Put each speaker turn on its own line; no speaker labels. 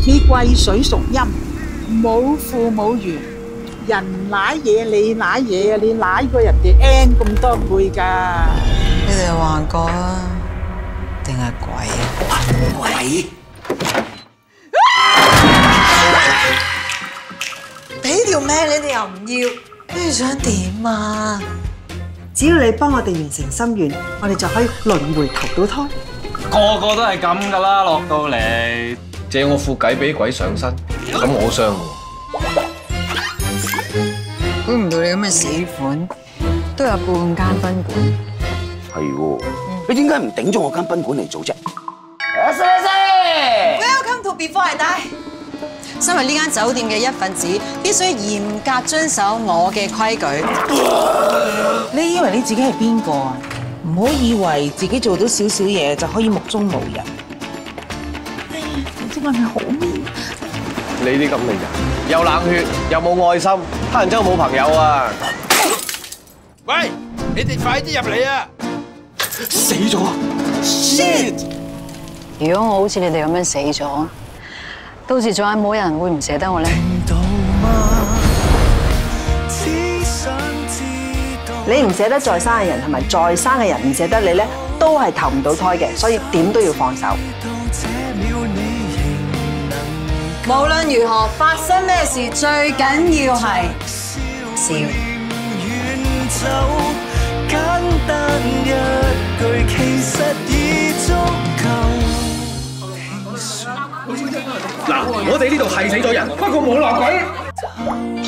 你貴水熟陰，冇父冇緣，人舐嘢你舐嘢啊！你舐過人哋 N 咁多倍㗎。
你哋係幻覺啊，定係鬼啊？
鬼！
俾條命你哋又唔要，你哋想點啊？
只要你幫我哋完成心願，我哋就可以輪迴投到胎。
個個都係咁噶啦，落到嚟借我副計俾鬼上身，咁我傷喎。
估唔到你咁嘅死款都有半間賓館。
係喎，你點解唔頂咗我間賓館嚟做啫
Welcome to Before I Die。身為呢間酒店嘅一份子，必須嚴格遵守我嘅規矩。
你以為你自己係邊個啊？唔好以為自己做到少少嘢就可以目中無人。哎呀，唔知我係咪好面？
你啲咁嘅人，又冷血又冇愛心，黑人憎冇朋友啊！
喂，你哋快啲入嚟啊！
死咗 ！Shit！
如果我好似你哋咁樣死咗，到時仲有冇人會唔捨得我咧？
你唔捨得在生嘅人，同埋在生嘅人唔捨得你咧，都係投唔到胎嘅，所以點都要放手。
無論如何發生咩事，最緊要係笑。
嗱，我哋呢度係死咗人，不過冇鬧鬼。